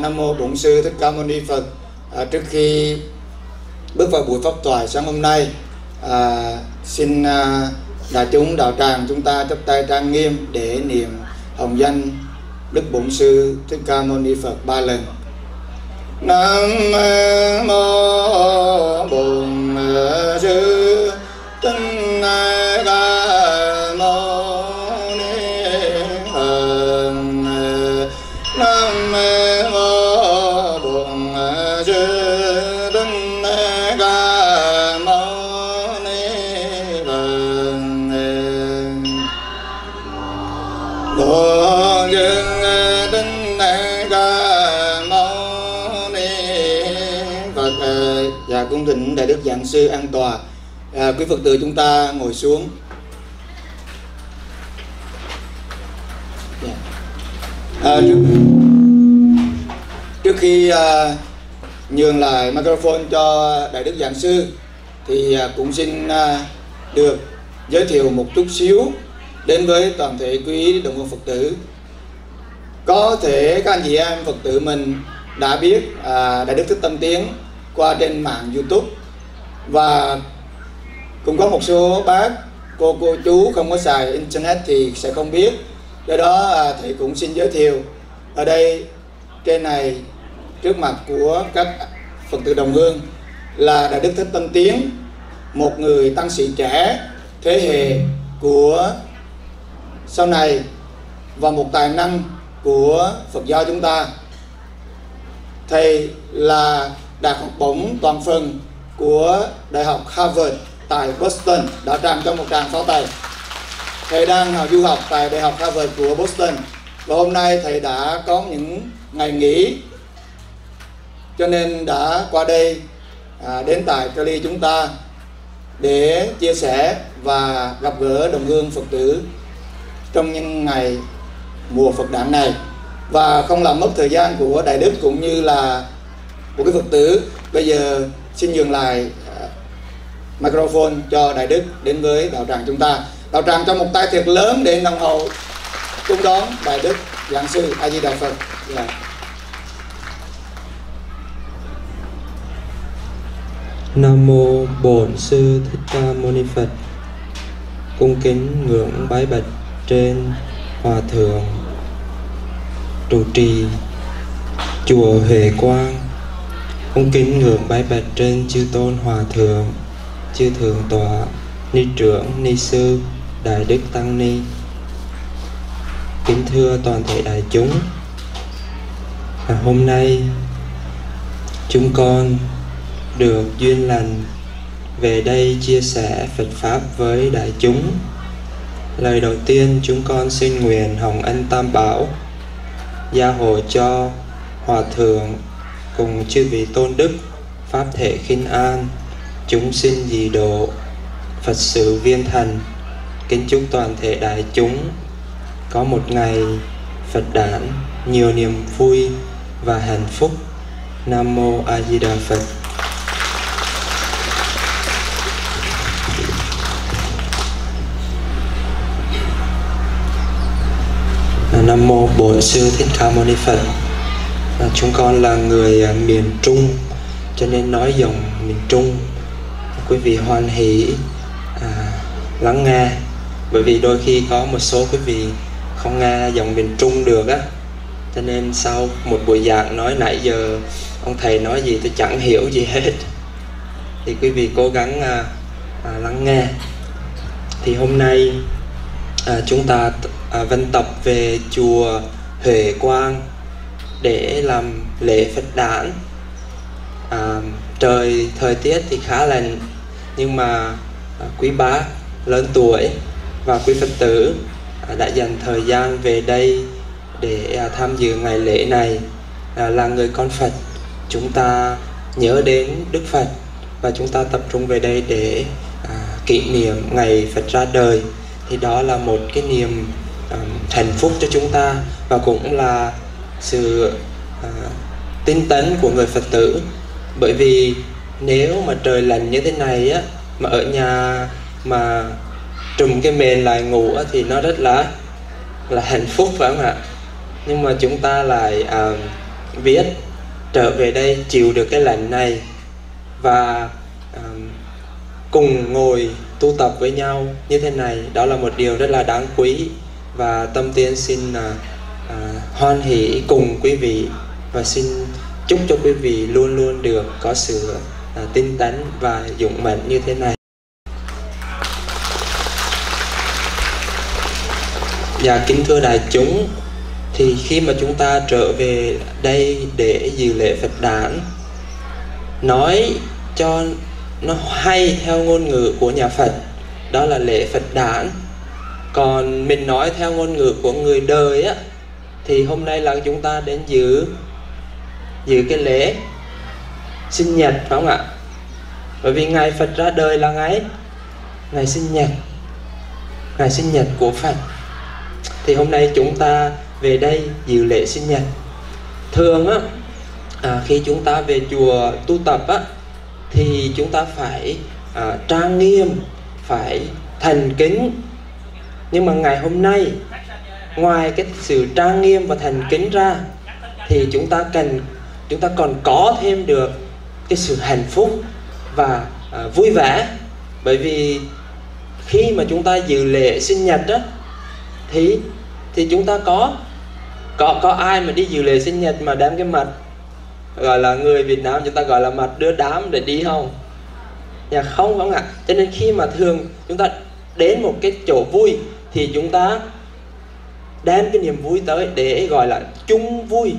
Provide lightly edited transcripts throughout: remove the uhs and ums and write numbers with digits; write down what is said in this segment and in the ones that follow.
Nam mô Bổn Sư Thích Ca Mâu Ni Phật. Trước khi bước vào buổi pháp thoại sáng hôm nay, xin đại chúng đạo tràng chúng ta chắp tay trang nghiêm để niệm hồng danh Đức Bổn Sư Thích Ca Mâu Ni Phật 3 lần. Nam mô Bổn Sư Thích Ca Mâu Ni Phật. Nam mô Bổn Sư Thích Ca Mâu Ni Phật. Bổn Sư Thích Ca Mâu Ni Phật. Dạ, cung thỉnh đại đức giảng sư an tọa. Quý Phật tử chúng ta ngồi xuống. Trước khi nhường lại microphone cho đại đức giảng sư thì cũng xin được giới thiệu một chút xíu đến với toàn thể quý đồng hương Phật tử. Có thể các anh chị em Phật tử mình đã biết đại đức Thích Tâm Tiến qua trên mạng YouTube, và cũng có một số bác cô chú không có xài internet thì sẽ không biết. Do đó thầy cũng xin giới thiệu ở đây trên này trước mặt của các Phật tử đồng hương là đại đức Thích Tâm Tiến, một người tăng sĩ trẻ thế hệ của sau này và một tài năng của Phật giáo chúng ta. Thầy là đạt học bổng toàn phần của Đại học Harvard tại Boston. Đạo tràng cho một tràng pháo tay. Thầy đang du học tại Đại học Harvard của Boston, và hôm nay thầy đã có những ngày nghỉ cho nên đã qua đây đến tại Cali chúng ta để chia sẻ và gặp gỡ đồng hương Phật tử trong những ngày mùa Phật đản này. Và không làm mất thời gian của đại đức cũng như là của cái Phật tử, bây giờ xin nhường lại microphone cho đại đức đến với đạo tràng chúng ta. Đạo tràng cho một tay thiệt lớn để đồng hậu cung đón đại đức giảng sư. A Di Đà Phật. Yeah. Nam mô Bổn Sư Thích Ca Mâu Ni Phật. Cung kính ngưỡng bái bạch trên Hòa Thượng trụ trì chùa Huệ Quang. Cung kính ngưỡng bái bạch trên chư tôn Hòa Thượng, chư Thượng Tọa, Ni Trưởng, Ni Sư, Đại Đức Tăng Ni. Kính thưa toàn thể đại chúng, hôm nay chúng con được duyên lành về đây chia sẻ Phật Pháp với đại chúng. Lời đầu tiên chúng con xin nguyện hồng ân Tam Bảo gia hộ cho Hòa Thượng cùng chư vị tôn đức Pháp thể khinh an, chúng sinh dị độ, Phật sự viên thành. Kính chúc toàn thể đại chúng có một ngày Phật đản nhiều niềm vui và hạnh phúc. Nam mô A Di Đà Phật. Nam mô Bổn Sư Thích Ca Mâu Ni Phật. Chúng con là người miền Trung cho nên nói giọng miền Trung. Quý vị hoan hỷ lắng nghe, bởi vì đôi khi có một số quý vị không nghe giọng miền Trung được á, cho nên sau một buổi giảng nói nãy giờ ông thầy nói gì tôi chẳng hiểu gì hết, thì quý vị cố gắng lắng nghe. Thì hôm nay chúng ta vân tập về chùa Huệ Quang để làm lễ Phật đản. Thời tiết thì khá lạnh, nhưng mà quý bác lớn tuổi và quý Phật tử đã dành thời gian về đây để tham dự ngày lễ này. Là người con Phật, chúng ta nhớ đến Đức Phật và chúng ta tập trung về đây để kỷ niệm ngày Phật ra đời. Thì đó là một cái niềm hạnh phúc cho chúng ta, và cũng là sự tinh tấn của người Phật tử. Bởi vì nếu mà trời lạnh như thế này á, mà ở nhà mà trùm cái mền lại ngủ á, thì nó rất là hạnh phúc, phải không ạ? Nhưng mà chúng ta lại viết trở về đây chịu được cái lệnh này và cùng ngồi tu tập với nhau như thế này, đó là một điều rất là đáng quý. Và Tâm Tiên xin hoan hỷ cùng quý vị và xin chúc cho quý vị luôn luôn được có sự tinh tấn và dũng mãnh như thế này. Dạ kính thưa đại chúng, thì khi mà chúng ta trở về đây để dự lễ Phật đản, nói cho nó hay theo ngôn ngữ của nhà Phật, đó là lễ Phật đản. Còn mình nói theo ngôn ngữ của người đời á, thì hôm nay là chúng ta đến dự cái lễ sinh nhật, phải không ạ? Bởi vì ngày Phật ra đời là ngày sinh nhật, ngày sinh nhật của Phật. Thì hôm nay chúng ta về đây dự lễ sinh nhật. Thường á, khi chúng ta về chùa tu tập á, thì chúng ta phải trang nghiêm, phải thành kính. Nhưng mà ngày hôm nay, ngoài cái sự trang nghiêm và thành kính ra, thì chúng ta còn có thêm được cái sự hạnh phúc và vui vẻ. Bởi vì khi mà chúng ta dự lễ sinh nhật đó, thì chúng ta có ai mà đi dự lễ sinh nhật mà đem cái mặt, gọi là người Việt Nam chúng ta gọi là mặt đưa đám để đi không? Dạ không, phải không ạ? Cho nên khi mà thường chúng ta đến một cái chỗ vui thì chúng ta đem cái niềm vui tới để gọi là chung vui.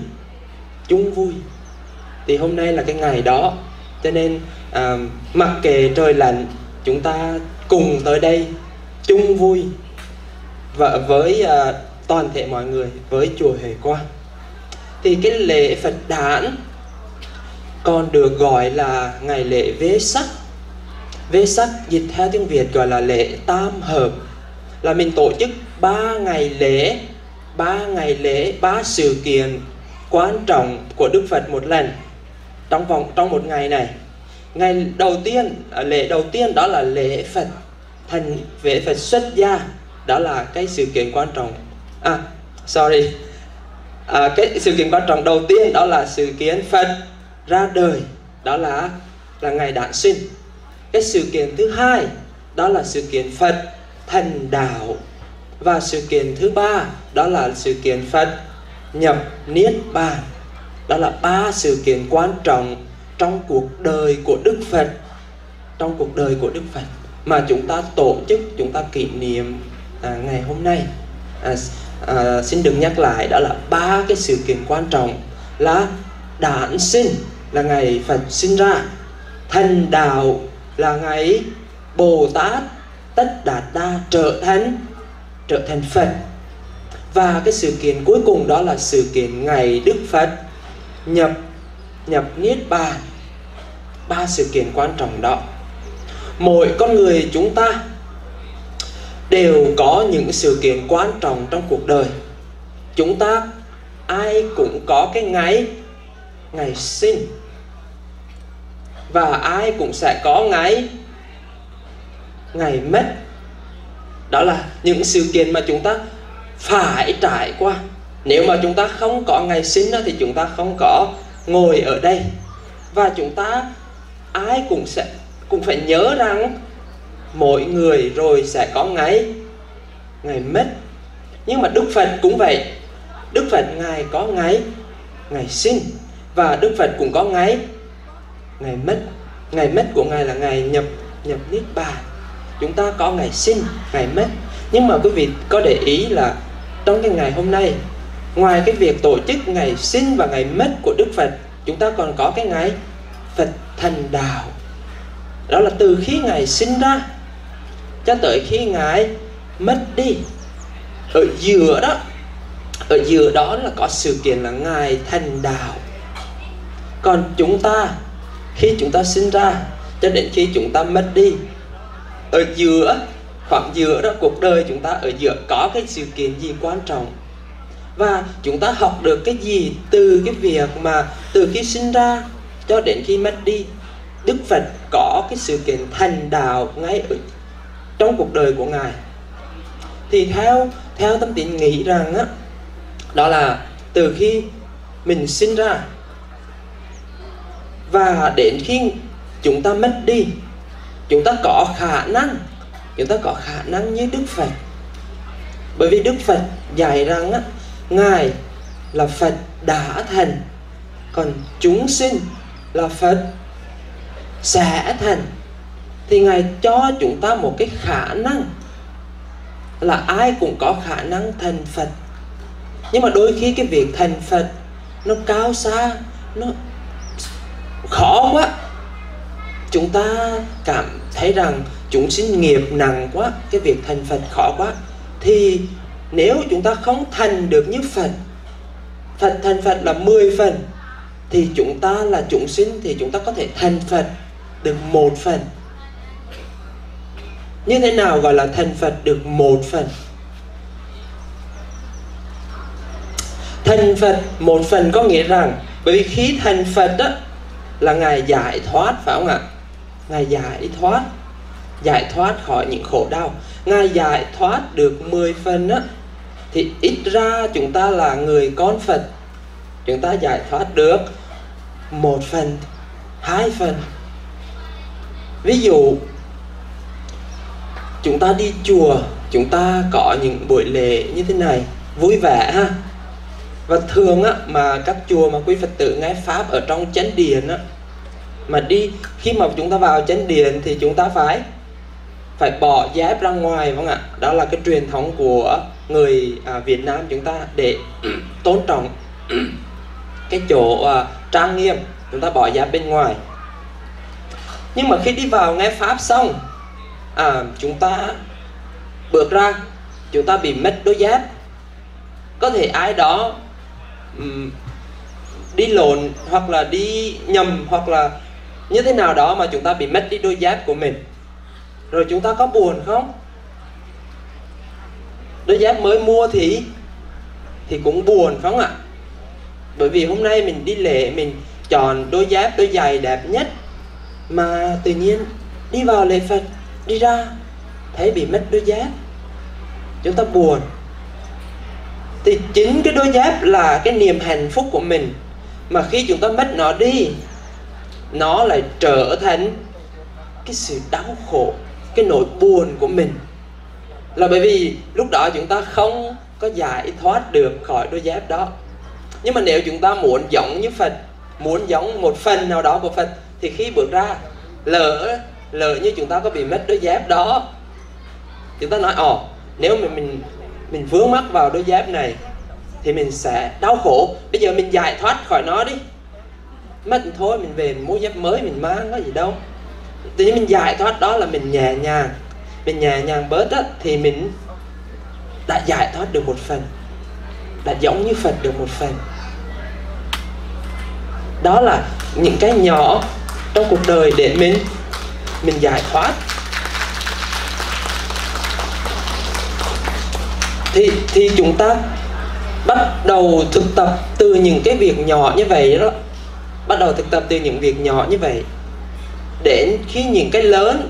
Thì hôm nay là cái ngày đó, cho nên mặc kệ trời lạnh, chúng ta cùng tới đây chung vui và với toàn thể mọi người, với chùa Huệ Quang. Thì cái lễ Phật đản còn được gọi là ngày lễ Vê Sắc. Vê Sắc dịch theo tiếng Việt gọi là lễ tam hợp, là mình tổ chức 3 ngày lễ, 3 sự kiện quan trọng của Đức Phật một lần trong một ngày này. Ngày đầu tiên, lễ đầu tiên đó là lễ Phật xuất gia, đó là cái sự kiện quan trọng. Cái sự kiện quan trọng đầu tiên đó là sự kiện Phật ra đời, đó là ngày đản sinh. Cái sự kiện thứ hai đó là sự kiện Phật thành đạo, và sự kiện thứ ba đó là sự kiện Phật nhập niết bàn. Đó là 3 sự kiện quan trọng trong cuộc đời của Đức Phật, mà chúng ta tổ chức, chúng ta kỷ niệm ngày hôm nay. Xin đừng nhắc lại, đó là 3 cái sự kiện quan trọng là đản sinh là ngày Phật sinh ra, thành đạo là ngày Bồ Tát Tất Đạt Đa trở thành Phật, và cái sự kiện cuối cùng đó là sự kiện ngày Đức Phật nhập niết bàn. 3 sự kiện quan trọng đó. Mỗi con người chúng ta đều có những sự kiện quan trọng trong cuộc đời. Chúng ta ai cũng có cái ngày sinh, và ai cũng sẽ có ngày mất. Đó là những sự kiện mà chúng ta phải trải qua. Nếu mà chúng ta không có ngày sinh đó, thì chúng ta không có ngồi ở đây. Và chúng ta ai cũng phải nhớ rằng mỗi người rồi sẽ có ngày mất. Nhưng mà Đức Phật cũng vậy. Đức Phật Ngài có ngày sinh, và Đức Phật cũng có ngày mất. Ngày mất của Ngài là ngày nhập niết bàn. Chúng ta có ngày sinh, ngày mất. Nhưng mà quý vị có để ý là trong cái ngày hôm nay, ngoài cái việc tổ chức ngày sinh và ngày mất của Đức Phật, chúng ta còn có cái ngày Phật thành đạo. Đó là từ khi Ngài sinh ra cho tới khi Ngài mất đi. Ở giữa đó là có sự kiện là Ngài thành đạo. Còn chúng ta, khi chúng ta sinh ra cho đến khi chúng ta mất đi, khoảng giữa đó, cuộc đời chúng ta ở giữa có cái sự kiện gì quan trọng, và chúng ta học được cái gì từ cái việc mà từ khi sinh ra cho đến khi mất đi. Đức Phật có cái sự kiện thành đạo ngay ở trong cuộc đời của Ngài. Thì theo Tâm Tín nghĩ rằng đó là từ khi mình sinh ra. Và đến khi chúng ta mất đi, chúng ta có khả năng như Đức Phật. Bởi vì Đức Phật dạy rằng á, Ngài là Phật đã thành, còn chúng sinh là Phật sẽ thành. Thì Ngài cho chúng ta một cái khả năng là ai cũng có khả năng thành Phật. Nhưng mà đôi khi cái việc thành Phật nó cao xa, nó khó quá. Chúng ta cảm thấy rằng chúng sinh nghiệp nặng quá, cái việc thành Phật khó quá. Thì nếu chúng ta không thành được như Phật, thành Phật là 10 phần, thì chúng ta là chúng sinh thì chúng ta có thể thành Phật được 1 phần. Như thế nào gọi là thành Phật được 1 phần? Thành Phật 1 phần có nghĩa rằng, bởi vì khi thành Phật đó là Ngài giải thoát, phải không ạ? Ngài giải thoát khỏi những khổ đau. Ngài giải thoát được 10 phần đó, thì ít ra chúng ta là người con Phật, chúng ta giải thoát được 1 phần, 2 phần. Ví dụ chúng ta đi chùa, chúng ta có những buổi lễ như thế này, vui vẻ ha. Và thường á, mà các chùa mà quý Phật tử nghe Pháp ở trong chánh điện á, mà khi mà chúng ta vào chánh điện thì chúng ta phải bỏ dép ra ngoài, phải không ạ? Đó là cái truyền thống của người Việt Nam chúng ta, để tôn trọng cái chỗ trang nghiêm, chúng ta bỏ dép bên ngoài. Nhưng mà khi đi vào nghe Pháp xong, chúng ta bước ra, chúng ta bị mất đôi dép. Có thể ai đó đi lộn, hoặc là đi nhầm, hoặc là như thế nào đó mà chúng ta bị mất đi đôi dép của mình. Rồi chúng ta có buồn không? Đôi dép mới mua thì cũng buồn, phải không ạ? Bởi vì hôm nay mình đi lễ, mình chọn đôi dép, đôi giày đẹp nhất, mà tự nhiên đi vào lễ Phật, đi ra thấy bị mất đôi dép, chúng ta buồn. Thì chính cái đôi dép là cái niềm hạnh phúc của mình, mà khi chúng ta mất nó đi, nó lại trở thành cái sự đau khổ, cái nỗi buồn của mình. Là bởi vì lúc đó chúng ta không có giải thoát được khỏi đôi dép đó. Nhưng mà nếu chúng ta muốn giống như Phật, muốn giống một phần nào đó của Phật, thì khi bước ra, lỡ như chúng ta có bị mất đôi dép đó, chúng ta nói nếu mà mình vướng mắc vào đôi dép này thì mình sẽ đau khổ. Bây giờ mình giải thoát khỏi nó đi, mất thôi mình về mình mua dép mới mình mang, có gì đâu. Tự nhiên mình giải thoát đó là mình nhẹ nhàng bớt á, thì mình đã giải thoát được 1 phần, đã giống như Phật được 1 phần. Đó là những cái nhỏ trong cuộc đời để mình giải thoát. Thì chúng ta bắt đầu thực tập từ những cái việc nhỏ như vậy đó. Bắt đầu thực tập từ những việc nhỏ như vậy, đến khi những cái lớn,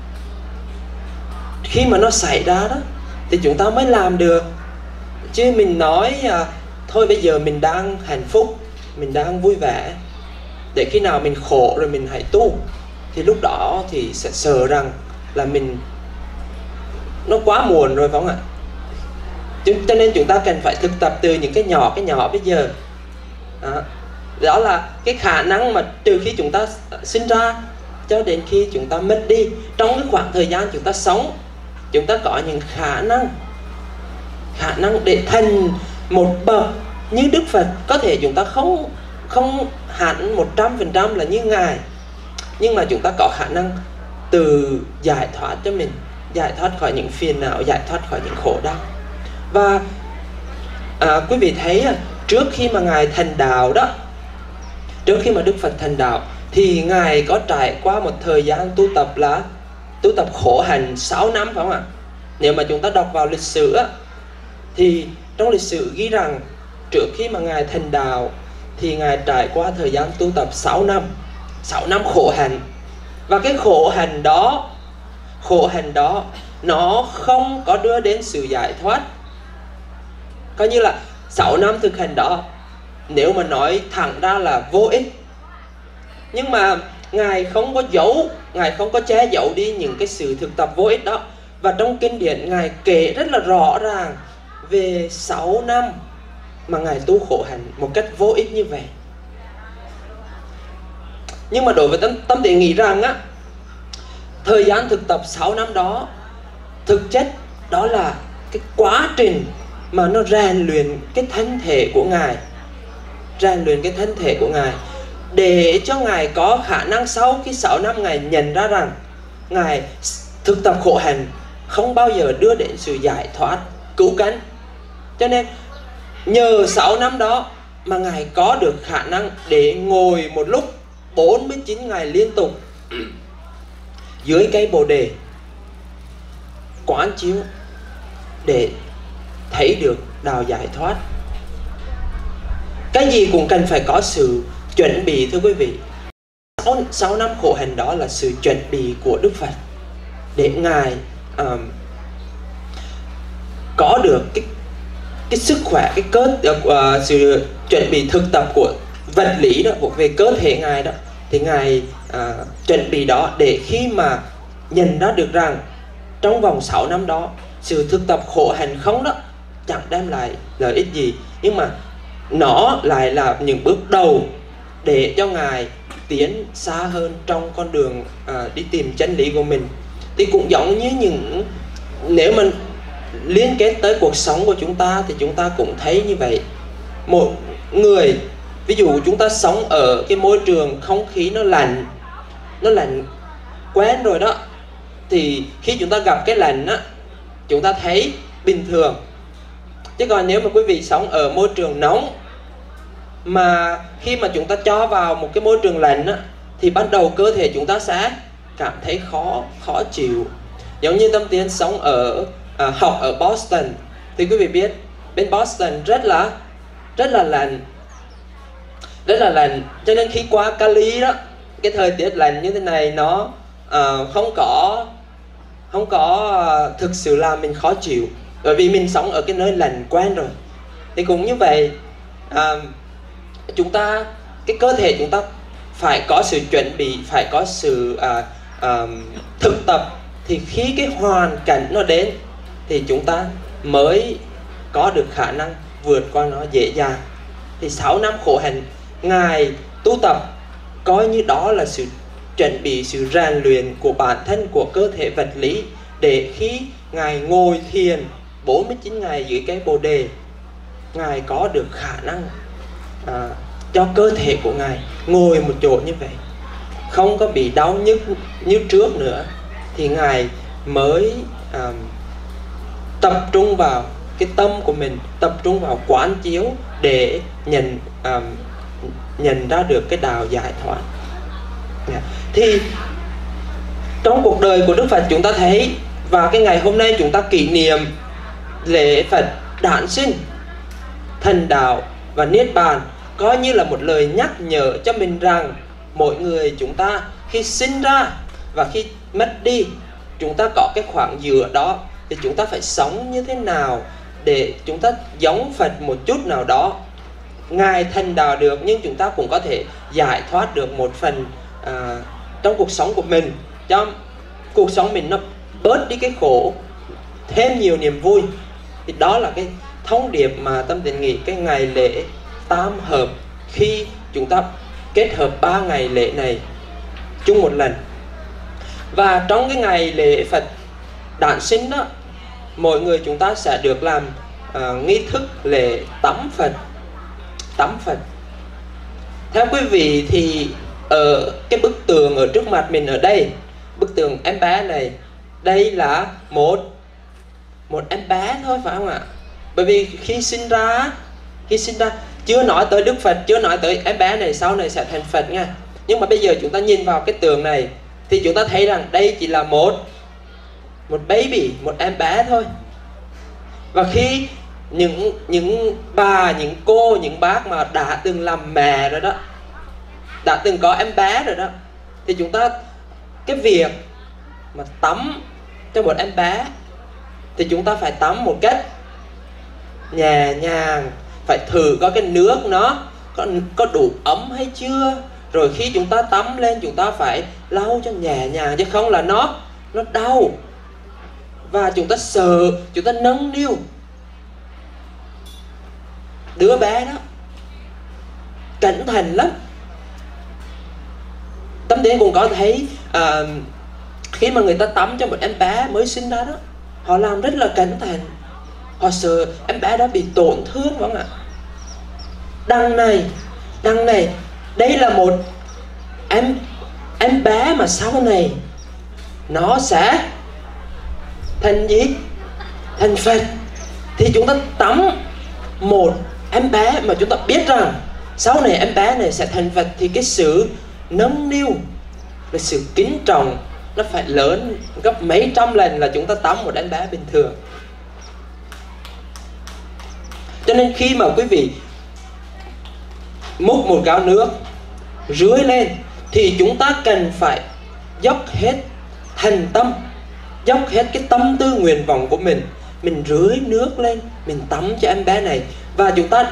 khi mà nó xảy ra đó, thì chúng ta mới làm được. Chứ mình nói thôi bây giờ mình đang hạnh phúc, mình đang vui vẻ, để khi nào mình khổ rồi mình hãy tu, thì lúc đó thì sẽ sợ rằng là nó quá muộn rồi, phải không ạ? Cho nên chúng ta cần phải thực tập từ những cái nhỏ bây giờ. Đó là cái khả năng mà từ khi chúng ta sinh ra cho đến khi chúng ta mất đi, trong cái khoảng thời gian chúng ta sống, chúng ta có những khả năng để thành một bậc như Đức Phật. Có thể chúng ta không hẳn 100% là như Ngài, nhưng mà chúng ta có khả năng từ giải thoát cho mình, giải thoát khỏi những phiền não, giải thoát khỏi những khổ đau. Và quý vị thấy trước khi mà Ngài thành đạo đó, trước khi mà Đức Phật thành đạo, thì Ngài có trải qua một thời gian tu tập khổ hạnh 6 năm, phải không ạ? Nếu mà chúng ta đọc vào lịch sử á, thì trong lịch sử ghi rằng trước khi mà Ngài thành đạo thì Ngài trải qua thời gian tu tập 6 năm khổ hạnh. Và cái khổ hạnh đó nó không có đưa đến sự giải thoát. Coi như là 6 năm thực hành đó nếu mà nói thẳng ra là vô ích. Nhưng mà Ngài không có giấu, Ngài không có che giấu đi những cái sự thực tập vô ích đó. Và trong kinh điển Ngài kể rất là rõ ràng về 6 năm mà Ngài tu khổ hạnh một cách vô ích như vậy. Nhưng mà đối với Tâm Thiện nghĩ rằng á, thời gian thực tập 6 năm đó thực chất đó là cái quá trình mà nó rèn luyện cái thân thể của Ngài, rèn luyện cái thân thể của Ngài, để cho Ngài có khả năng sau khi 6 năm Ngài nhận ra rằng Ngài thực tập khổ hạnh không bao giờ đưa đến sự giải thoát cứu cánh. Cho nên nhờ 6 năm đó mà Ngài có được khả năng để ngồi một lúc 49 ngày liên tục dưới cây Bồ Đề, quán chiếu để thấy được đạo giải thoát. Cái gì cũng cần phải có sự chuẩn bị, thưa quý vị. 6 năm khổ hạnh đó là sự chuẩn bị của Đức Phật để Ngài có được cái sức khỏe, cái sự chuẩn bị thực tập của vật lý đó, về cơ thể Ngài đó, thì Ngài chuẩn bị đó để khi mà nhận ra được rằng trong vòng 6 năm đó sự thực tập khổ hạnh không đó chẳng đem lại lợi ích gì, nhưng mà nó lại là những bước đầu để cho Ngài tiến xa hơn trong con đường đi tìm chân lý của mình. Thì cũng giống như nếu mà liên kết tới cuộc sống của chúng ta thì chúng ta cũng thấy như vậy. Một người, ví dụ chúng ta sống ở cái môi trường không khí nó lạnh quen rồi đó, thì khi chúng ta gặp cái lạnh á, chúng ta thấy bình thường. Chứ còn nếu mà quý vị sống ở môi trường nóng, mà khi mà chúng ta cho vào một cái môi trường lạnh á, thì ban đầu cơ thể chúng ta sẽ cảm thấy khó chịu. Giống như Tâm Tiến sống học ở Boston, thì quý vị biết bên Boston rất là lạnh, rất là lạnh. Cho nên khi qua Cali đó, cái thời tiết lạnh như thế này nó không có thực sự làm mình khó chịu, bởi vì mình sống ở cái nơi lạnh quen rồi. Thì cũng như vậy, cái cơ thể chúng ta phải có sự chuẩn bị, phải có sự thực tập, thì khi cái hoàn cảnh nó đến thì chúng ta mới có được khả năng vượt qua nó dễ dàng. Thì 6 năm khổ hạnh Ngài tu tập coi như đó là sự chuẩn bị, sự rèn luyện của bản thân, của cơ thể vật lý, để khi Ngài ngồi thiền 49 ngày dưới cái Bồ Đề, Ngài có được khả năng cho cơ thể của Ngài ngồi một chỗ như vậy, không có bị đau nhức như trước nữa, thì Ngài mới tập trung vào cái tâm của mình, tập trung vào quán chiếu để nhận ra được cái đạo giải thoát. Thì trong cuộc đời của Đức Phật chúng ta thấy, và cái ngày hôm nay chúng ta kỷ niệm lễ Phật đản sinh, thành đạo và niết bàn, coi như là một lời nhắc nhở cho mình rằng mỗi người chúng ta khi sinh ra và khi mất đi, chúng ta có cái khoảng giữa đó, thì chúng ta phải sống như thế nào để chúng ta giống Phật một chút nào đó. Ngài thành đạo được, nhưng chúng ta cũng có thể giải thoát được một phần trong cuộc sống của mình, cho cuộc sống mình nó bớt đi cái khổ, thêm nhiều niềm vui. Thì đó là cái thông điệp mà Tâm Thiện nghĩ cái ngày lễ tam hợp, khi chúng ta kết hợp 3 ngày lễ này chung một lần. Và trong cái ngày lễ Phật đản sinh đó, mỗi người chúng ta sẽ được làm nghi thức lễ tắm Phật. Tắm Phật, theo quý vị thì ở cái bức tường ở trước mặt mình ở đây, bức tường em bé này, đây là một em bé thôi, phải không ạ? Bởi vì khi sinh ra chưa nói tới Đức Phật, chưa nói tới em bé này sau này sẽ thành Phật nha. Nhưng mà bây giờ chúng ta nhìn vào cái tường này thì chúng ta thấy rằng đây chỉ là một baby, một em bé thôi. Và khi những bà, những cô, những bác mà đã từng làm mẹ rồi đó, đã từng có em bé rồi đó, thì chúng ta, cái việc mà tắm cho một em bé thì chúng ta phải tắm một cách nhẹ nhàng, phải thử có cái nước nó có đủ ấm hay chưa, rồi khi chúng ta tắm lên chúng ta phải lau cho nhẹ nhàng, chứ không là nó đau. Và chúng ta sợ, chúng ta nâng niu đứa bé đó, cẩn thận lắm. Tâm Tiến cũng có thấy khi mà người ta tắm cho một em bé mới sinh ra đó, họ làm rất là cẩn thận, họ sợ em bé đó bị tổn thương, phải không ạ? Đằng này đây là một em bé mà sau này nó sẽ thành gì? Thành Phật. Thì chúng ta tắm một em bé mà chúng ta biết rằng sau này em bé này sẽ thành Phật, thì cái sự nâng niu, cái sự kính trọng nó phải lớn gấp mấy trăm lần là chúng ta tắm một em bé bình thường. Cho nên khi mà quý vị múc một gáo nước rưới lên thì chúng ta cần phải dốc hết thành tâm, dốc hết cái tâm tư nguyện vọng của mình rưới nước lên, mình tắm cho em bé này. Và chúng ta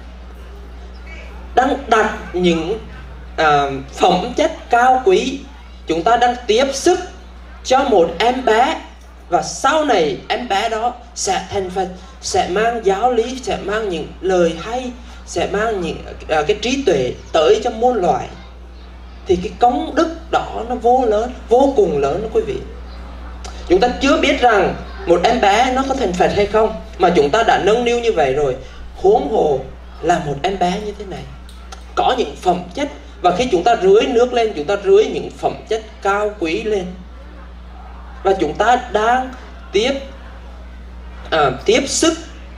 đang đặt những phẩm chất cao quý, chúng ta đang tiếp sức cho một em bé, và sau này em bé đó sẽ thành Phật, sẽ mang giáo lý, sẽ mang những lời hay, sẽ mang những cái trí tuệ tới cho muôn loài. Thì cái công đức đó nó vô cùng lớn đó quý vị. Chúng ta chưa biết rằng một em bé nó có thành Phật hay không, mà chúng ta đã nâng niu như vậy rồi, huống hồ là một em bé như thế này có những phẩm chất. Và khi chúng ta rưới nước lên, chúng ta rưới những phẩm chất cao quý lên, và chúng ta đang tiếp sức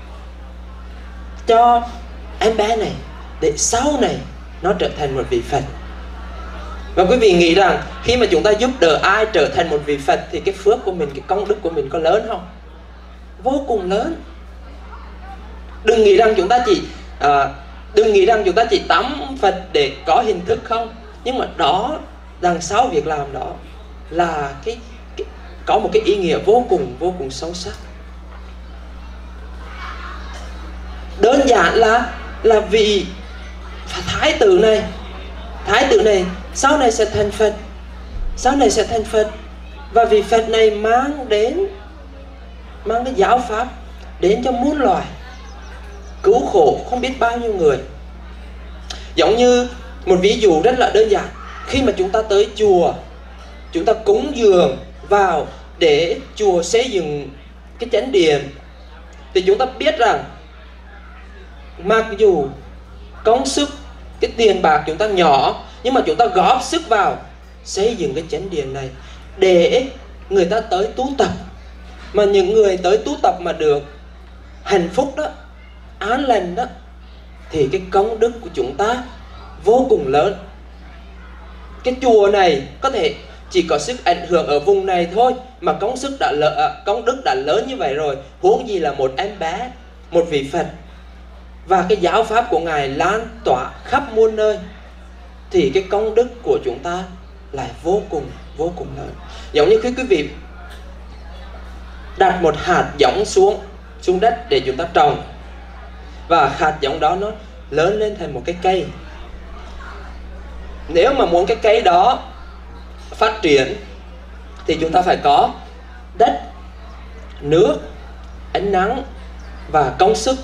cho em bé này để sau này nó trở thành một vị Phật. Và quý vị nghĩ rằng khi mà chúng ta giúp đỡ ai trở thành một vị Phật thì cái phước của mình, cái công đức của mình có lớn không? Vô cùng lớn. Đừng nghĩ rằng chúng ta chỉ tắm Phật để có hình thức không. Nhưng mà đó, đằng sau việc làm đó là có một cái ý nghĩa vô cùng sâu sắc. Đơn giản là vì thái tử này sau này sẽ thành Phật, và vị Phật này mang cái giáo pháp đến cho muôn loài, cứu khổ không biết bao nhiêu người. Giống như một ví dụ rất là đơn giản, khi mà chúng ta tới chùa, chúng ta cúng dường vào để chùa xây dựng cái chánh điện, thì chúng ta biết rằng mặc dù công sức, cái tiền bạc chúng ta nhỏ, nhưng mà chúng ta góp sức vào xây dựng cái chánh điện này để người ta tới tu tập. Mà những người tới tu tập mà được hạnh phúc đó, an lành đó, thì cái công đức của chúng ta vô cùng lớn. Cái chùa này có thể chỉ có sức ảnh hưởng ở vùng này thôi, mà công đức đã lớn như vậy rồi, huống gì là một em bé, một vị Phật. Và cái giáo pháp của Ngài lan tỏa khắp muôn nơi, thì cái công đức của chúng ta lại vô cùng lớn. Giống như khi quý vị đặt một hạt giống xuống đất để chúng ta trồng, và hạt giống đó nó lớn lên thành một cái cây. Nếu mà muốn cái cây đó phát triển thì chúng ta phải có đất, nước, ánh nắng và công sức.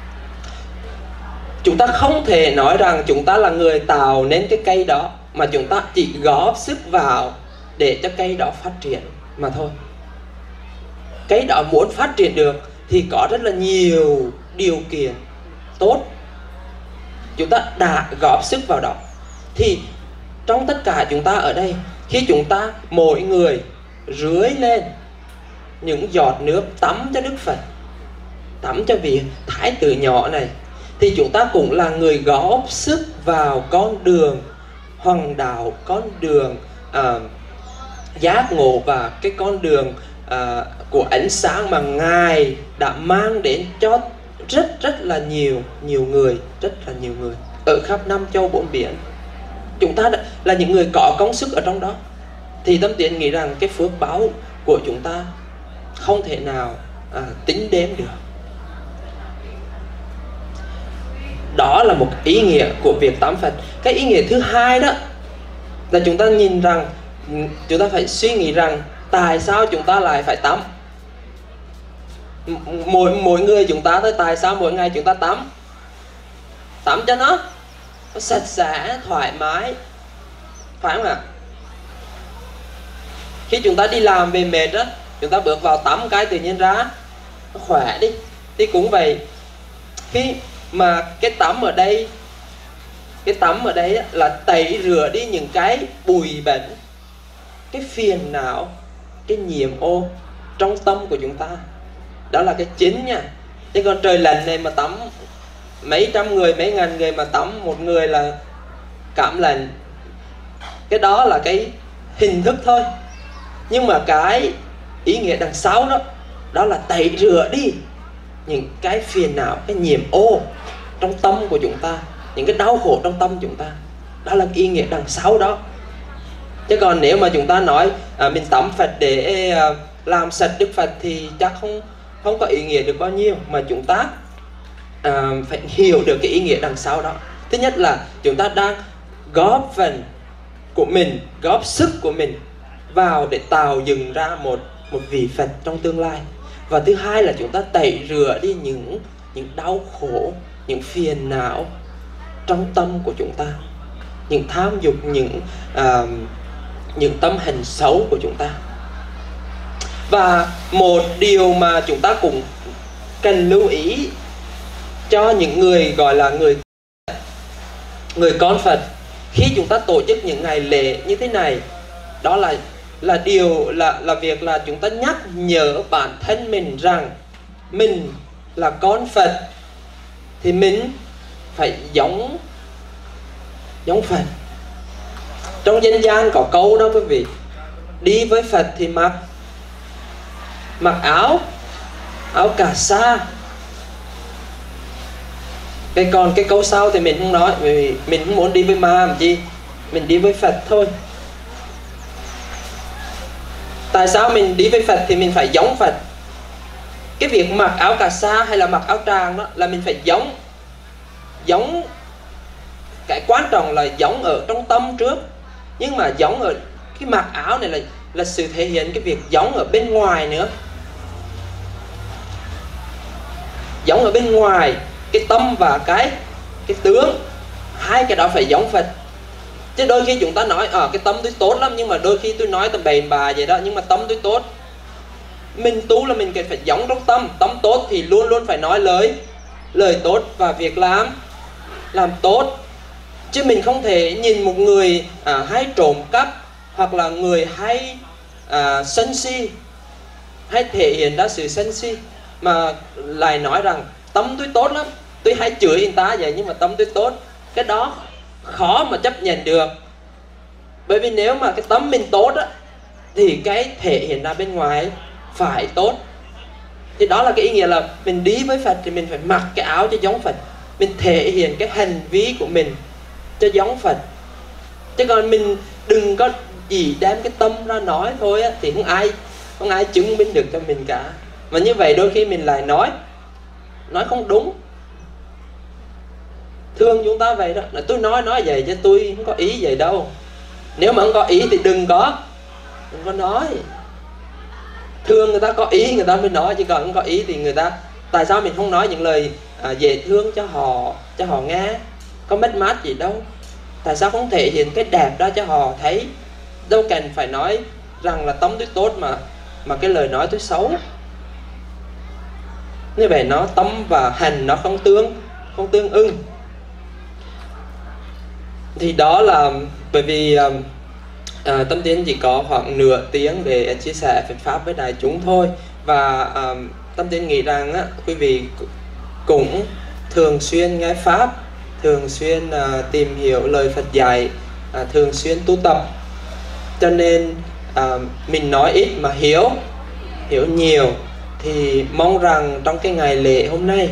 Chúng ta không thể nói rằng chúng ta là người tạo nên cái cây đó, mà chúng ta chỉ góp sức vào để cho cây đó phát triển mà thôi. Cây đó muốn phát triển được thì có rất là nhiều điều kiện tốt, chúng ta đã góp sức vào đó. Thì trong tất cả chúng ta ở đây, khi chúng ta mỗi người rưới lên những giọt nước tắm cho Đức Phật, tắm cho vị thái tử nhỏ này, thì chúng ta cũng là người góp sức vào con đường hoàng đạo, con đường giác ngộ, và cái con đường của ánh sáng mà Ngài đã mang đến cho rất là nhiều người ở khắp năm châu bốn biển. Chúng ta là những người có công sức ở trong đó. Thì Tâm Tiến nghĩ rằng cái phước báo của chúng ta không thể nào tính đếm được. Đó là một ý nghĩa của việc tắm Phật. Cái ý nghĩa thứ hai đó là chúng ta nhìn rằng, chúng ta phải suy nghĩ rằng tại sao chúng ta lại phải tắm. Mỗi người chúng ta tới tại sao mỗi ngày chúng ta tắm? Tắm cho nó sạch sẽ, thoải mái, phải không ạ? Khi chúng ta đi làm về mệt đó, chúng ta bước vào tắm cái tự nhiên ra nó khỏe đi. Thì cũng vậy, khi mà cái tắm ở đây là tẩy rửa đi những cái bụi bẩn, cái phiền não, cái nhiễm ô trong tâm của chúng ta. Đó là cái chính nha. Chứ còn trời lạnh này mà tắm mấy trăm người, mấy ngàn người mà tắm một người là cảm lạnh, cái đó là cái hình thức thôi. Nhưng mà cái ý nghĩa đằng sau đó, đó là tẩy rửa đi những cái phiền não, cái nhiễm ô trong tâm của chúng ta, những cái đau khổ trong tâm chúng ta. Đó là ý nghĩa đằng sau đó. Chứ còn nếu mà chúng ta nói mình tắm Phật để làm sạch Đức Phật thì chắc không có ý nghĩa được bao nhiêu. Mà chúng ta phải hiểu được cái ý nghĩa đằng sau đó. Thứ nhất là chúng ta đang góp phần của mình, góp sức của mình vào để tạo dựng ra một vị Phật trong tương lai. Và thứ hai là chúng ta tẩy rửa đi những đau khổ, những phiền não trong tâm của chúng ta, những tham dục, những tâm hành xấu của chúng ta. Và một điều mà chúng ta cũng cần lưu ý cho những người gọi là người con Phật, khi chúng ta tổ chức những ngày lễ như thế này, đó là việc là chúng ta nhắc nhở bản thân mình rằng mình là con Phật thì mình phải giống Phật. Trong dân gian có câu đó quý vị, đi với Phật thì mặc áo cà sa. Còn cái câu sau thì mình không nói, vì mình không muốn đi với ma làm chi, mình đi với Phật thôi. Tại sao mình đi với Phật thì mình phải giống Phật? Cái việc mặc áo cà sa hay là mặc áo tràng đó là mình phải giống. Cái quan trọng là giống ở trong tâm trước. Nhưng mà giống ở cái mặc áo này là sự thể hiện cái việc giống ở bên ngoài nữa. Giống ở bên ngoài, cái tâm và cái tướng, hai cái đó phải giống Phật. Chứ đôi khi chúng ta nói cái tâm tôi tốt lắm, nhưng mà đôi khi tôi nói tầm bậy bà vậy đó, nhưng mà tâm tôi tốt. Mình tu là mình cần phải giống trong tâm. Tâm tốt thì luôn luôn phải nói lời tốt và việc làm tốt. Chứ mình không thể nhìn một người hay trộm cắp, hoặc là người hay sân si, hay thể hiện ra sự sân si, mà lại nói rằng tâm tôi tốt lắm, tôi hay chửi người ta vậy nhưng mà tâm tôi tốt. Cái đó khó mà chấp nhận được. Bởi vì nếu mà cái tâm mình tốt á, thì cái thể hiện ra bên ngoài phải tốt. Thì đó là cái ý nghĩa là mình đi với Phật thì mình phải mặc cái áo cho giống Phật, mình thể hiện cái hành vi của mình cho giống Phật. Chứ còn mình đừng có chỉ đem cái tâm ra nói thôi á, thì không ai chứng minh được cho mình cả. Mà như vậy đôi khi mình lại nói không đúng. Thương chúng ta vậy đó, là tôi nói vậy chứ tôi không có ý vậy đâu. Nếu mà không có ý thì đừng có nói. Thương người ta có ý người ta mới nói, chứ còn không có ý thì người ta, tại sao mình không nói những lời dễ thương cho họ nghe, có mất mát gì đâu. Tại sao không thể hiện cái đẹp đó cho họ thấy? Đâu cần phải nói rằng là tâm tôi tốt mà cái lời nói tôi xấu. Như vậy nó tâm và hành nó không tương ưng. Thì đó là bởi vì Tâm Tiến chỉ có khoảng nửa tiếng để chia sẻ Phật Pháp với đại chúng thôi. Và Tâm Tiến nghĩ rằng quý vị cũng thường xuyên nghe Pháp, thường xuyên tìm hiểu lời Phật dạy, thường xuyên tu tập. Cho nên mình nói ít mà hiểu nhiều. Thì mong rằng trong cái ngày lễ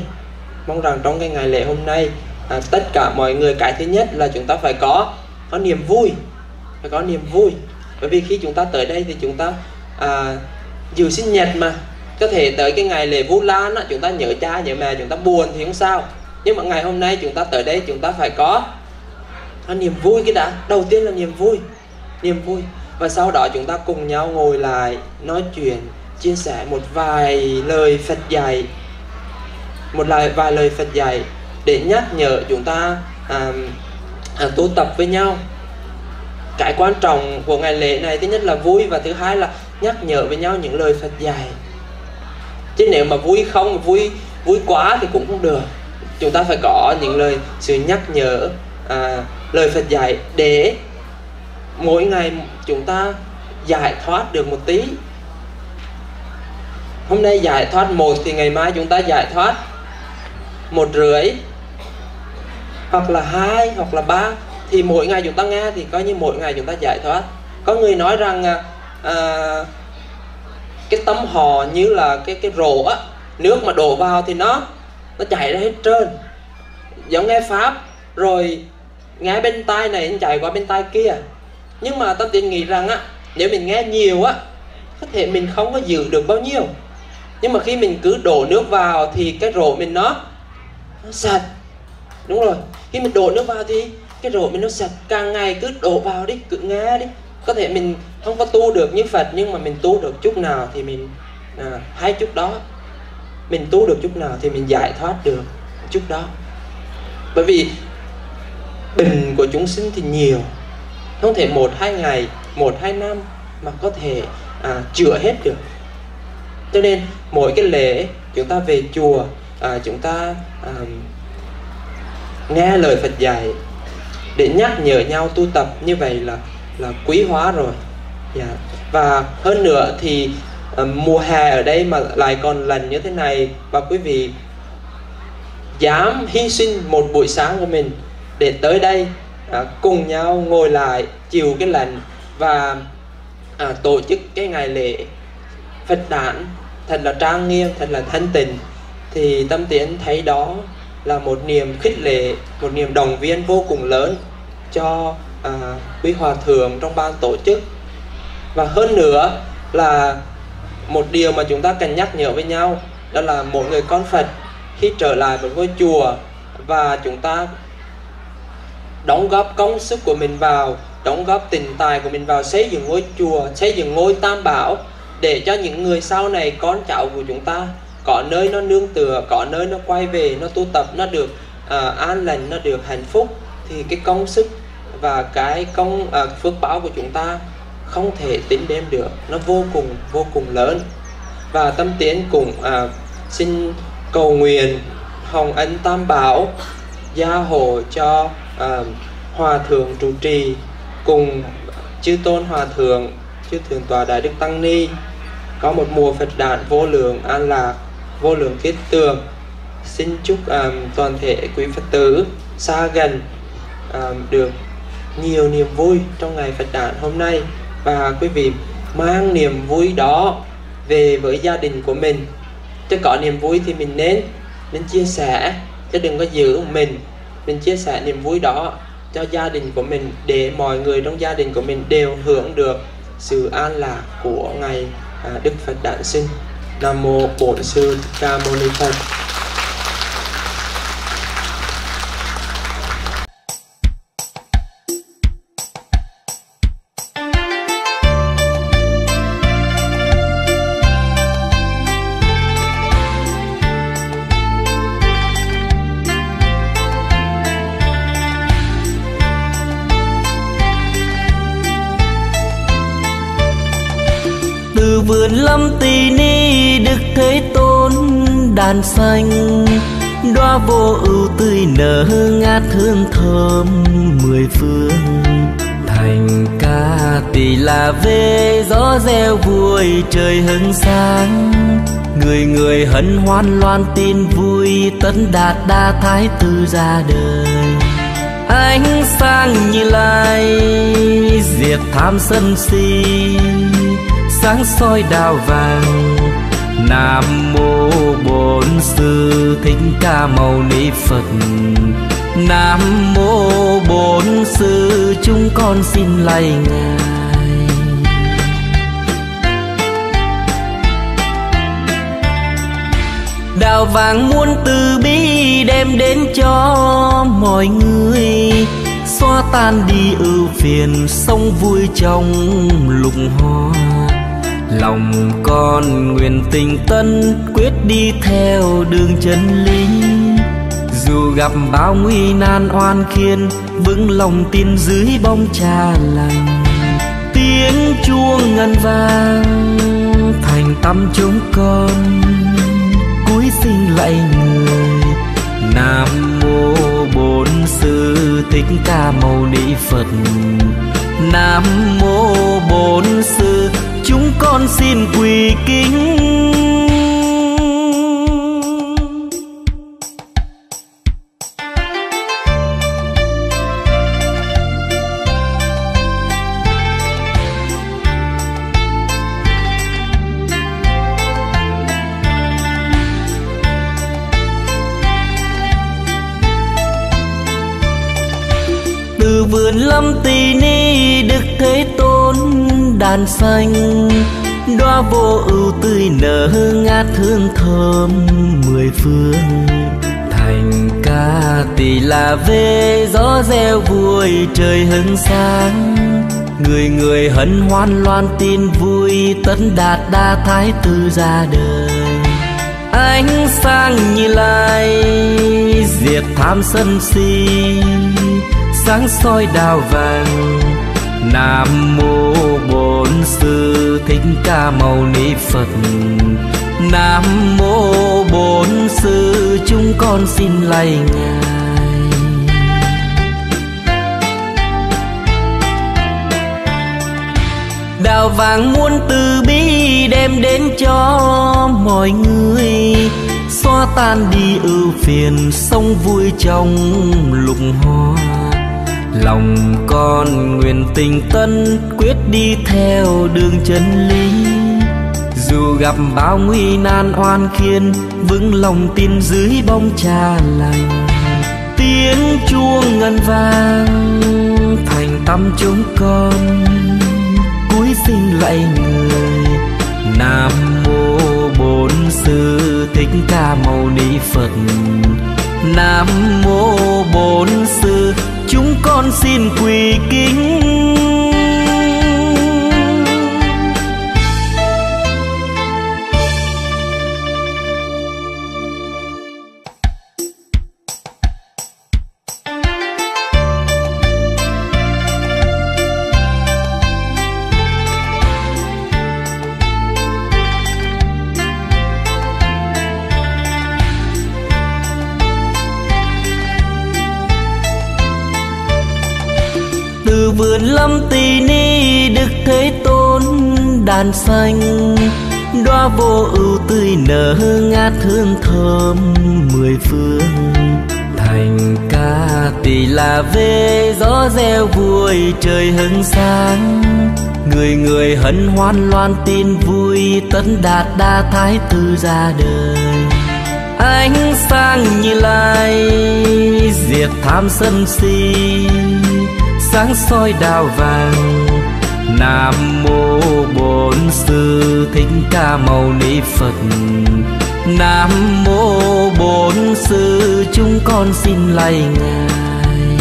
hôm nay, tất cả mọi người, cái thứ nhất là chúng ta phải có niềm vui. Bởi vì khi chúng ta tới đây thì chúng ta dự sinh nhật mà. Có thể tới cái ngày lễ Vu Lan chúng ta nhớ cha nhớ mẹ, chúng ta buồn thì không sao. Nhưng mà ngày hôm nay chúng ta tới đây, chúng ta phải có niềm vui cái đã. Đầu tiên là niềm vui. Và sau đó chúng ta cùng nhau ngồi lại nói chuyện, chia sẻ một vài lời Phật dạy, vài lời Phật dạy để nhắc nhở chúng ta tu tập với nhau. Cái quan trọng của ngày lễ này thứ nhất là vui, và thứ hai là nhắc nhở với nhau những lời Phật dạy. Chứ nếu mà vui không, vui quá thì cũng không được. Chúng ta phải có những sự nhắc nhở, lời Phật dạy để mỗi ngày chúng ta giải thoát được một tí. Hôm nay giải thoát 1 thì ngày mai chúng ta giải thoát 1,5, hoặc là 2, hoặc là 3. Thì mỗi ngày chúng ta nghe thì coi như mỗi ngày chúng ta giải thoát. Có người nói rằng cái tâm họ như là cái rổ á, nước mà đổ vào thì nó chảy ra hết trơn. Giống nghe Pháp rồi nghe bên tai này nó chảy qua bên tai kia. Nhưng mà Tâm Tiến nghĩ rằng á, nếu mình nghe nhiều á, có thể mình không có giữ được bao nhiêu. Nhưng mà khi mình cứ đổ nước vào thì cái rổ mình nó sạch. Đúng rồi, khi mình đổ nước vào thì cái rổ mình nó sạch. Càng ngày cứ đổ vào đi, cứ nghe đi. Có thể mình không có tu được như Phật, nhưng mà mình tu được chút nào thì mình hay chút đó. Mình tu được chút nào thì mình giải thoát được chút đó. Bởi vì bệnh của chúng sinh thì nhiều, không thể 1-2 ngày, 1-2 năm mà có thể chữa hết được. Cho nên mỗi cái lễ chúng ta về chùa, chúng ta nghe lời Phật dạy để nhắc nhở nhau tu tập, như vậy là quý hóa rồi. Và hơn nữa thì mùa hè ở đây mà lại còn lạnh như thế này, và quý vị dám hy sinh một buổi sáng của mình để tới đây cùng nhau ngồi lại chịu cái lạnh và tổ chức cái ngày lễ Phật đản thật là trang nghiêm, thật là thanh tịnh, thì Tâm Tiến thấy đó là một niềm khích lệ, một niềm động viên vô cùng lớn cho quý hòa thượng trong ban tổ chức. Và hơn nữa là một điều mà chúng ta cần nhắc nhở với nhau, đó là mỗi người con Phật khi trở lại một ngôi chùa và chúng ta đóng góp công sức của mình vào, đóng góp tình tài của mình vào xây dựng ngôi chùa, xây dựng ngôi Tam Bảo, để cho những người sau này, con cháu của chúng ta có nơi nó nương tựa, có nơi nó quay về, nó tu tập, nó được an lành, nó được hạnh phúc, thì cái công sức và cái phước báo của chúng ta không thể tính đếm được, nó vô cùng lớn. Và Tâm Tiến cũng xin cầu nguyện hồng ân Tam Bảo gia hộ cho Hòa Thượng trụ trì cùng chư tôn Hòa Thượng, chư Thượng tọa Đại Đức Tăng Ni có một mùa Phật đản vô lượng an lạc, vô lượng kiết tường. Xin chúc toàn thể quý Phật tử xa gần được nhiều niềm vui trong ngày Phật đản hôm nay, và quý vị mang niềm vui đó về với gia đình của mình. Chứ có niềm vui thì mình nên chia sẻ, chứ đừng có giữ mình chia sẻ niềm vui đó cho gia đình của mình, để mọi người trong gia đình của mình đều hưởng được sự an lạc của ngày Đức Phật đản sinh. Nam mô Bổn Sư Thích Ca Mâu Ni Phật. Vườn Lâm Tỳ Ni Đức Thế Tôn đàn xanh, đóa vô ưu tươi nở ngát hương thơm 10 phương. Thành Ca Tỳ La về gió reo vui trời hứng sáng, người người hân hoan loan tin vui Tất Đạt Đa Thái Tử ra đời. Ánh sáng Như Lai diệt tham sân si, sáng soi đào vàng. Nam mô Bổn Sư Thích Ca Mâu Ni Phật. Nam mô Bổn Sư chúng con xin lạy Ngài. Đào vàng muôn từ bi đem đến cho mọi người, xóa tan đi ưu phiền sống vui trong lục hoa. Lòng con nguyện tình tân quyết đi theo đường chân lý, dù gặp bao nguy nan oan khiên vững lòng tin dưới bóng cha lành. Tiếng chuông ngân vang thành tâm chúng con cúi xin lạy người. Nam mô Bổn Sư Thích Ca Mâu Ni Phật. Nam mô Bổn Sư, chúng con xin quỳ kính. Từ vườn Lâm Tỳ Ni Đức Thế Tôn đàn xanh, đóa vô ưu tươi nở ngát hương thơm mười phương. Thành Ca Tỳ La về gió reo vui trời hứng sáng, người người hân hoan loan tin vui tấn đạt đa thái tử ra đời. Ánh sáng Như Lai diệt tham sân si, sáng soi đào vàng. Nam mô Bổn Sư Thích Ca Mâu Ni Phật. Nam mô Bổn Sư, chúng con xin lạy Ngài. Đào vàng muôn từ bi đem đến cho mọi người, xóa tan đi ưu phiền sống vui trong lục hoa. Lòng con nguyện tình tân quyết đi theo đường chân lý, dù gặp bao nguy nan oan khiên vững lòng tin dưới bóng cha lành. Tiếng chuông ngân vang thành tâm chúng con cúi xin lạy người. Nam mô Bổn Sư Thích Ca Mâu Ni Phật. Nam mô Bổn Sư, chúng con xin quỳ kính. Từ vườn Lâm Tỳ Ni Đức Thế Tôn đàn xanh, đóa vô ưu tươi nở ngát hương thơm mười phương. Thành Ca Tỳ La về gió reo vui trời hứng sáng, người người hân hoan loan tin vui tấn đạt đa thái tử ra đời. Ánh sáng Như Lai diệt tham sân si, sáng soi đào vàng. Nam mô Bổn Sư Thích Ca Mâu Ni Phật. Nam mô Bổn Sư, chúng con xin lạy Ngài.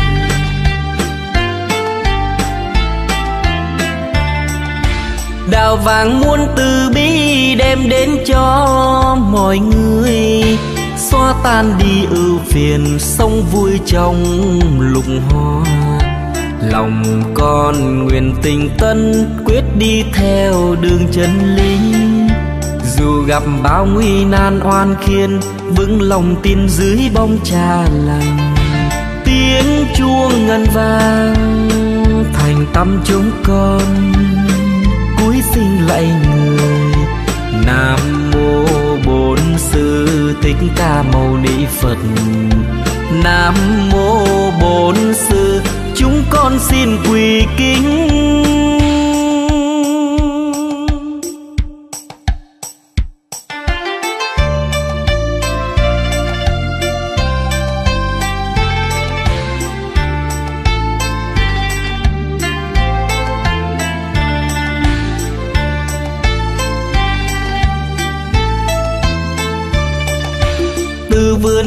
Đào vàng muôn từ bi đem đến cho mọi người, xóa tan đi ưu phiền sống vui trong lục hoa. Lòng con nguyện tình tân quyết đi theo đường chân lý, dù gặp bao nguy nan oan khiên vững lòng tin dưới bóng cha lành. Tiếng chuông ngân vang thành tâm chúng con cúi xin lạy người. Nam mô Bổn Sư Thích Ca Mâu Ni Phật. Nam mô Bổn Sư, chúng con xin quỳ kính.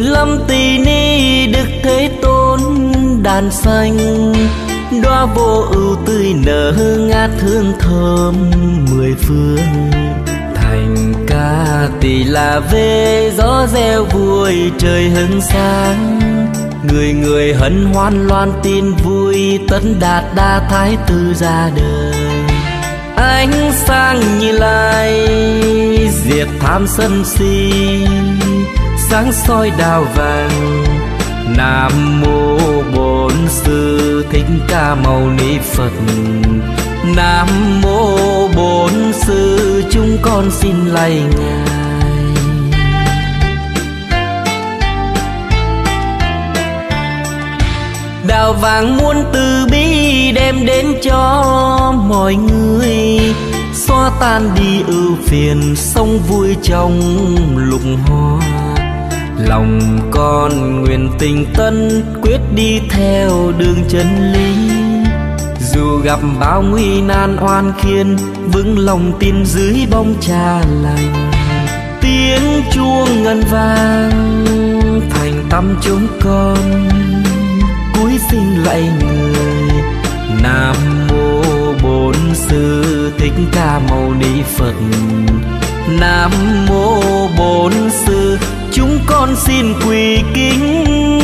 Lâm Tỳ Ni Đức Thế Tôn đàn xanh, đóa vô ưu tươi nở ngát hương thơm mười phương. Thành Ca Tỳ La về gió reo vui trời hứng sáng, người người hân hoan loan tin vui Tấn Đạt Đa Thái Tử ra đời. Ánh sáng Như Lai diệt tham sân si, sáng soi đào vàng. Nam mô Bổn Sư Thích Ca Mâu Ni Phật. Nam mô Bổn Sư chúng con xin lạy Ngài. Đào vàng muôn từ bi đem đến cho mọi người, xóa tan đi ưu phiền sống vui trong lục hoa. Lòng con nguyện tình tân quyết đi theo đường chân lý, dù gặp bao nguy nan oan khiên vững lòng tin dưới bóng cha lành. Tiếng chuông ngân vang thành tâm chúng con cúi xin lạy người. Nam mô Bổn Sư Thích Ca Mâu Ni Phật. Nam mô Bổn Sư chúng con xin quỳ kính